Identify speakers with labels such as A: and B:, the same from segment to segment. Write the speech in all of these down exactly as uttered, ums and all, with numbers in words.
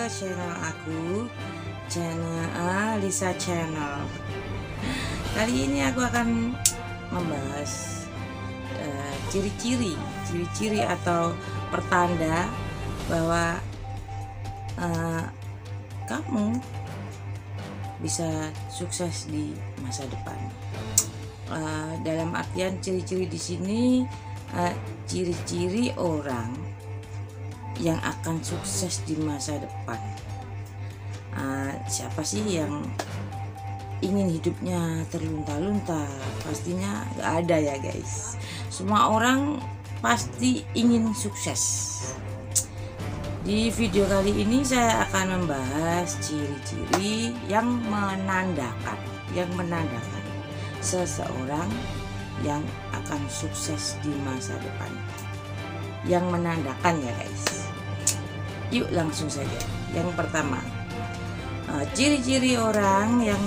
A: ke channel aku, channel Lisa Channel. Kali ini aku akan membahas ciri-ciri, uh, ciri-ciri atau pertanda bahwa uh, kamu bisa sukses di masa depan. Uh, dalam artian ciri-ciri di sini, uh, ciri-ciri orang yang akan sukses di masa depan. Uh, siapa sih yang ingin hidupnya terlunta-lunta? Pastinya gak ada ya guys. Semua orang pasti ingin sukses. Di video kali ini saya akan membahas ciri-ciri yang menandakan yang menandakan seseorang yang akan sukses di masa depan. Yang menandakan ya guys. Yuk langsung saja. Yang pertama, ciri-ciri orang yang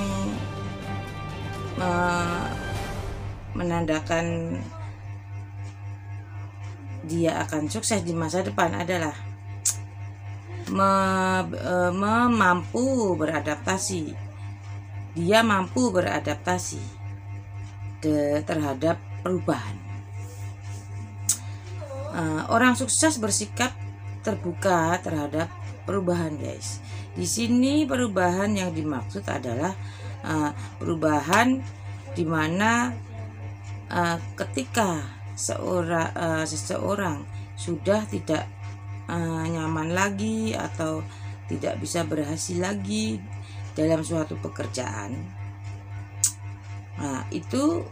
A: uh, menandakan dia akan sukses di masa depan adalah me, uh, mampu beradaptasi. Dia mampu beradaptasi de, terhadap perubahan. Uh, orang sukses bersikap terbuka terhadap perubahan guys. Di sini perubahan yang dimaksud adalah uh, perubahan di mana uh, ketika seorang uh, seseorang sudah tidak uh, nyaman lagi atau tidak bisa berhasil lagi dalam suatu pekerjaan, nah itu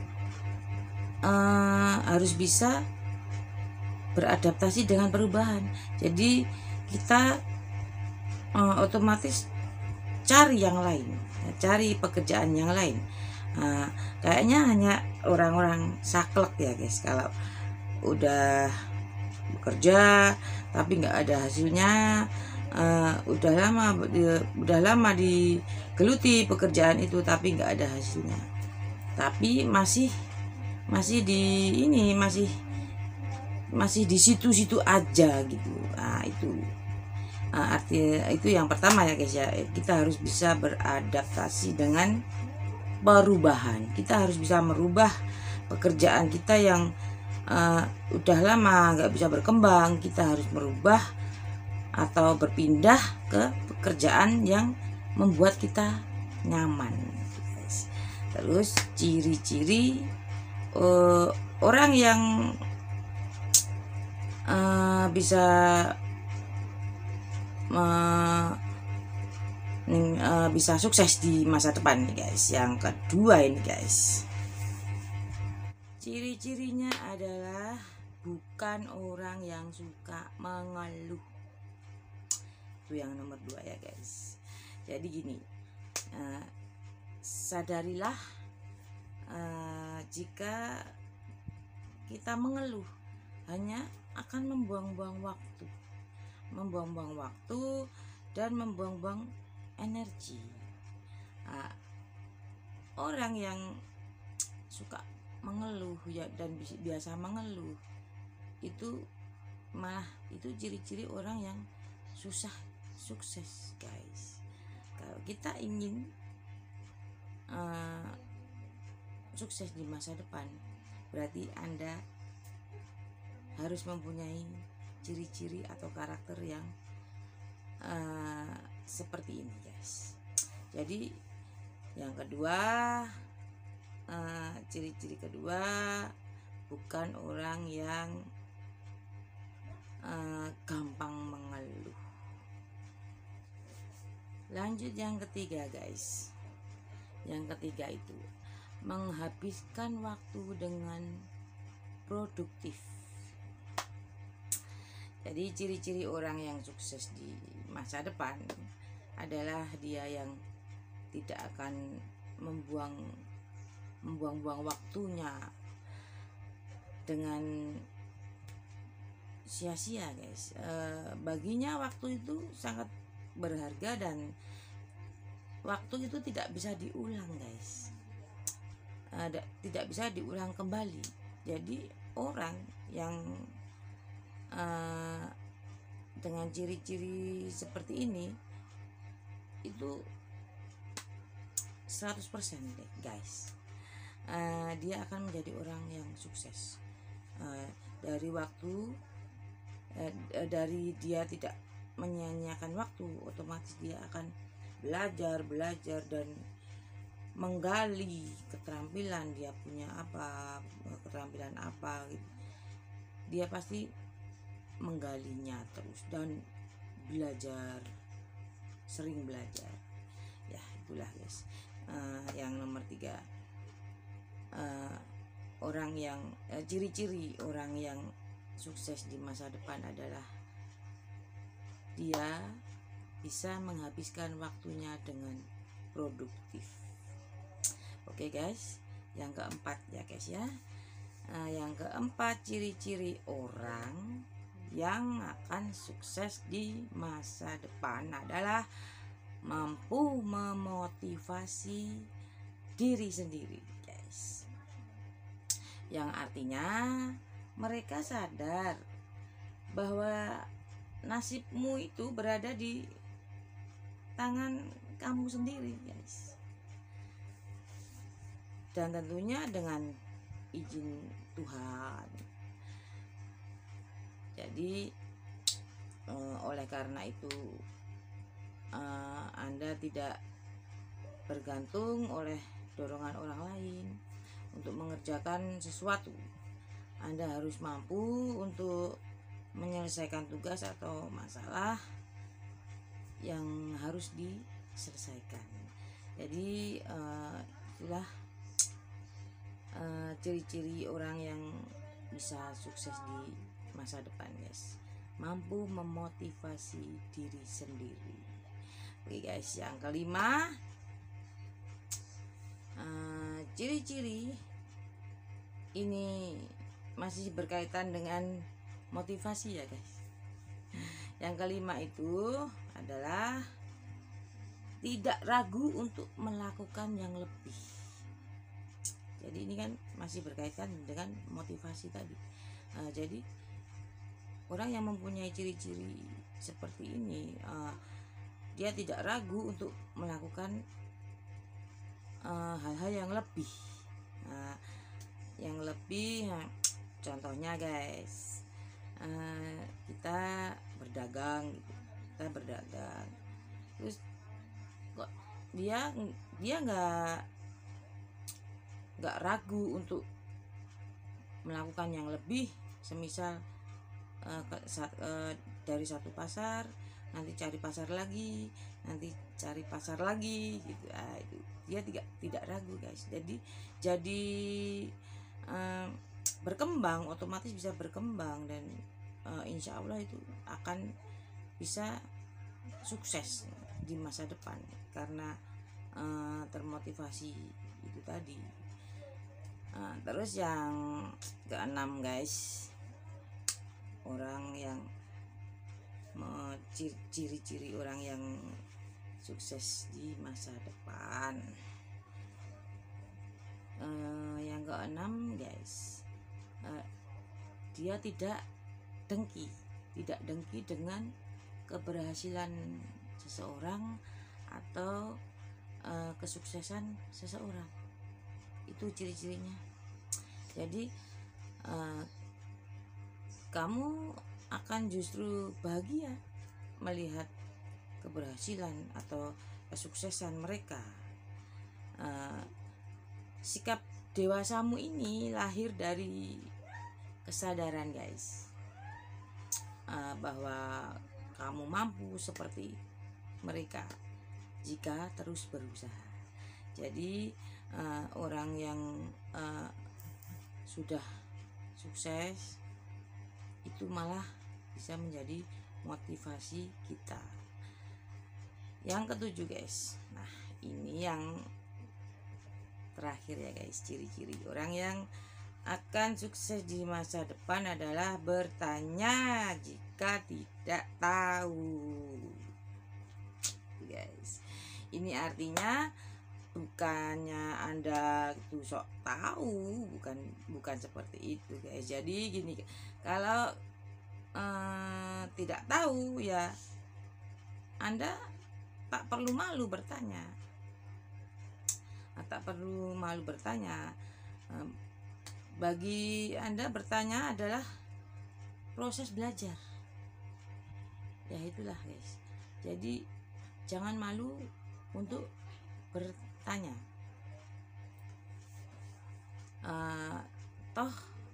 A: uh, harus bisa beradaptasi dengan perubahan. Jadi kita uh, otomatis cari yang lain, cari pekerjaan yang lain. Uh, kayaknya hanya orang-orang saklek ya guys, kalau udah bekerja tapi nggak ada hasilnya, uh, udah lama udah lama digeluti pekerjaan itu tapi nggak ada hasilnya, tapi masih masih di ini masih masih di situ-situ aja gitu. Nah itu nah, arti itu yang pertama ya guys ya, kita harus bisa beradaptasi dengan perubahan. Kita harus bisa merubah pekerjaan kita yang uh, udah lama nggak bisa berkembang. Kita harus merubah atau berpindah ke pekerjaan yang membuat kita nyaman guys. Terus ciri-ciri uh, orang yang Uh, bisa uh, uh, bisa sukses di masa depan nih guys. Yang kedua ini guys, ciri-cirinya adalah bukan orang yang suka mengeluh. Itu yang nomor dua ya guys. Jadi gini, uh, sadarilah uh, jika kita mengeluh hanya akan membuang-buang waktu, membuang-buang waktu dan membuang-buang energi. Nah, orang yang suka mengeluh ya dan biasa mengeluh itu malah itu ciri-ciri orang yang susah sukses guys. Kalau kita ingin uh, sukses di masa depan, berarti Anda harus mempunyai ciri-ciri atau karakter yang uh, seperti ini guys. Jadi yang kedua, uh, ciri-ciri kedua, bukan orang yang uh, gampang mengeluh. Lanjut yang ketiga guys. Yang ketiga itu menghabiskan waktu dengan produktif. Jadi ciri-ciri orang yang sukses di masa depan adalah dia yang tidak akan membuang membuang-buang waktunya dengan sia-sia guys. E, baginya waktu itu sangat berharga dan waktu itu tidak bisa diulang guys. E, tidak bisa diulang kembali. Jadi orang yang uh, dengan ciri-ciri seperti ini itu seratus persen deh guys. Uh, dia akan menjadi orang yang sukses. Uh, dari waktu uh, dari dia tidak menyia-nyiakan waktu, otomatis dia akan belajar belajar dan menggali keterampilan dia punya apa, keterampilan apa gitu. Dia pasti menggalinya terus dan belajar, sering belajar. Ya itulah guys. Uh, yang nomor tiga, uh, orang yang uh, ciri-ciri orang yang sukses di masa depan adalah dia bisa menghabiskan waktunya dengan produktif. Oke guys, yang keempat ya guys ya. Uh, yang keempat, ciri-ciri orang yang akan sukses di masa depan adalah mampu memotivasi diri sendiri guys. Yang artinya mereka sadar bahwa nasibmu itu berada di tangan kamu sendiri guys, dan tentunya dengan izin Tuhan. Jadi eh, oleh karena itu eh, Anda tidak bergantung oleh dorongan orang lain untuk mengerjakan sesuatu. Anda harus mampu untuk menyelesaikan tugas atau masalah yang harus diselesaikan. Jadi uh, itulah uh, ciri-ciri orang yang bisa sukses di masa depan guys. Mampu memotivasi diri sendiri. Oke guys, yang kelima, uh, ciri-ciri ini masih berkaitan dengan motivasi ya guys. Yang kelima itu adalah tidak ragu untuk melakukan yang lebih. Jadi ini kan masih berkaitan dengan motivasi tadi. Uh, jadi orang yang mempunyai ciri-ciri seperti ini, uh, dia tidak ragu untuk melakukan uh, hal-hal yang lebih. Uh, yang lebih, uh, contohnya guys, uh, kita berdagang gitu. Kita berdagang terus kok dia dia nggak nggak ragu untuk melakukan yang lebih, semisal uh, ke, saat, uh, dari satu pasar nanti cari pasar lagi, nanti cari pasar lagi gitu. Ah, itu dia tidak tidak ragu guys. Jadi jadi uh, berkembang, otomatis bisa berkembang, dan uh, insya Allah itu akan bisa sukses di masa depan karena uh, termotivasi itu tadi. Uh, terus yang keenam guys, orang yang ciri-ciri orang yang sukses di masa depan. Uh, yang keenam guys, uh, dia tidak dengki, tidak dengki dengan keberhasilan seseorang atau uh, kesuksesan seseorang. Itu ciri-cirinya. Jadi uh, kamu akan justru bahagia melihat keberhasilan atau kesuksesan mereka. Uh, sikap dewasamu ini lahir dari kesadaran guys, uh, bahwa kamu mampu seperti mereka jika terus berusaha. Jadi uh, orang yang uh, sudah sukses itu malah bisa menjadi motivasi kita. Yang ketujuh guys, nah ini yang terakhir ya guys, ciri-ciri orang yang akan sukses di masa depan adalah bertanya jika tidak tahu. Guys, ini artinya bukannya Anda itu sok tahu, bukan bukan seperti itu guys. Jadi gini, kalau eh, tidak tahu, ya Anda tak perlu malu bertanya. Tak perlu malu bertanya. Bagi Anda bertanya adalah proses belajar. Ya itulah guys. Jadi jangan malu untuk bertanya. Uh, toh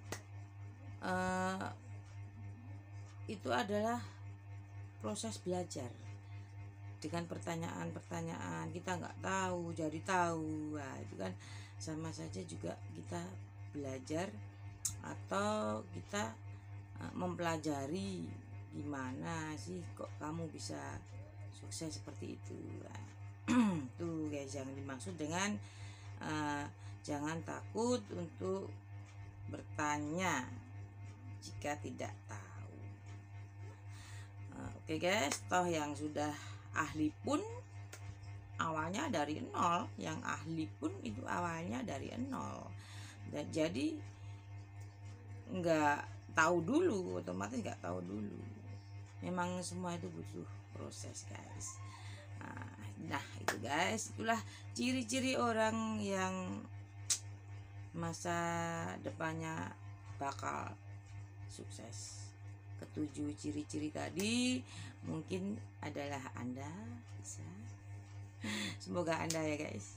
A: uh, itu adalah proses belajar. Dengan pertanyaan-pertanyaan kita nggak tahu jadi tahu, nah, itu kan sama saja juga kita belajar atau kita uh, mempelajari gimana sih kok kamu bisa sukses seperti itu. Nah, tuh guys yang dimaksud dengan uh, jangan takut untuk bertanya jika tidak tahu. Uh, Oke okay guys, toh yang sudah ahli pun awalnya dari nol, yang ahli pun itu awalnya dari nol. Dan jadi nggak tahu dulu, otomatis nggak tahu dulu. Memang semua itu butuh proses guys. Nah, nah itu guys, itulah ciri-ciri orang yang masa depannya bakal sukses. Ketujuh ciri-ciri tadi mungkin adalah Anda bisa. Semoga Anda ya guys.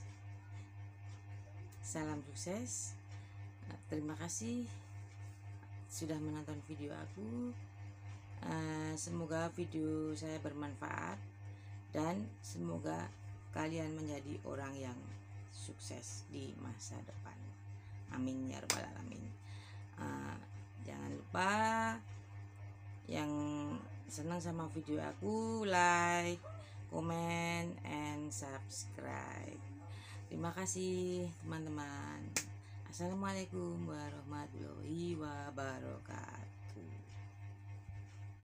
A: Salam sukses. Terima kasih sudah menonton video aku. Semoga video saya bermanfaat dan semoga kalian menjadi orang yang sukses di masa depan. Amin ya rabbal alamin. Jangan lupa yang senang sama video aku, like, comment, and subscribe. Terima kasih teman-teman. Assalamualaikum warahmatullahi wabarakatuh.